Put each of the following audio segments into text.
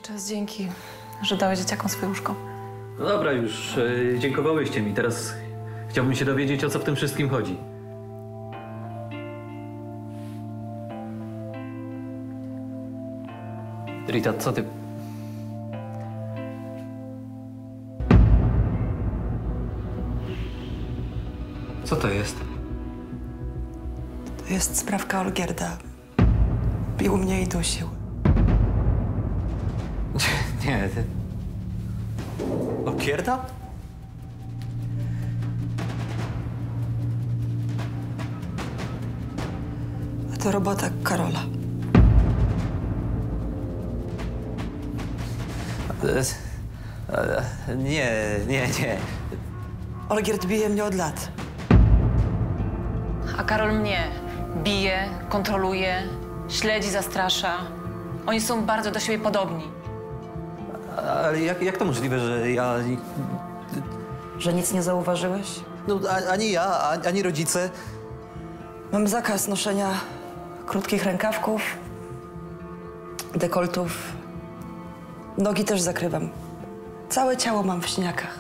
Jeszcze raz dzięki, że dałeś dzieciakom swoje łóżko. No dobra, już dziękowałyście mi. Teraz chciałbym się dowiedzieć, o co w tym wszystkim chodzi. Rita, co ty... Co to jest? To jest sprawka Olgierda. Bił mnie i dusił. Nie, ty... Olgierda? A to robota Karola. Nie. Olgierd bije mnie od lat. A Karol mnie bije, kontroluje, śledzi, zastrasza. Oni są bardzo do siebie podobni. Ale jak to możliwe, że ja... Że nic nie zauważyłeś? No, ani ja, ani rodzice. Mam zakaz noszenia krótkich rękawków, dekoltów. Nogi też zakrywam. Całe ciało mam w śniakach.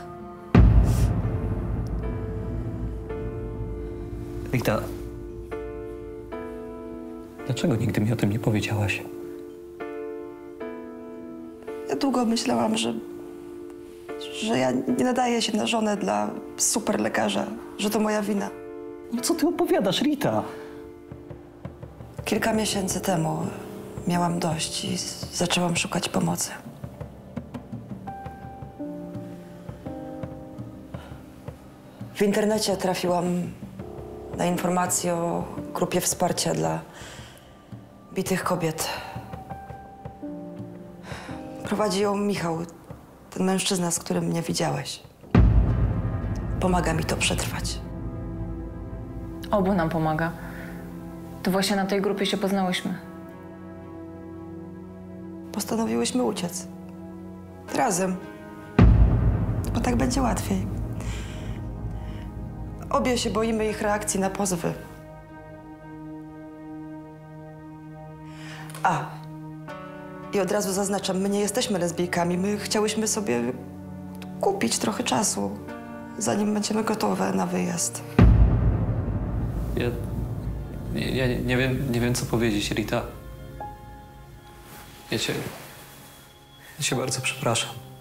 Rita, dlaczego nigdy mi o tym nie powiedziałaś? Ja długo myślałam, że ja nie nadaję się na żonę dla super lekarza, że to moja wina. No co ty opowiadasz, Rita? Kilka miesięcy temu miałam dość i zaczęłam szukać pomocy. W internecie trafiłam na informacje o grupie wsparcia dla bitych kobiet. Prowadzi ją Michał, ten mężczyzna, z którym mnie widziałeś. Pomaga mi to przetrwać. Obu nam pomaga. To właśnie na tej grupie się poznałyśmy. Postanowiłyśmy uciec. Razem. Bo tak będzie łatwiej. Obie się boimy ich reakcji na pozwy. I od razu zaznaczam, my nie jesteśmy lesbijkami. My chciałyśmy sobie kupić trochę czasu, zanim będziemy gotowe na wyjazd. Ja nie wiem, co powiedzieć, Rita. Ja cię bardzo przepraszam.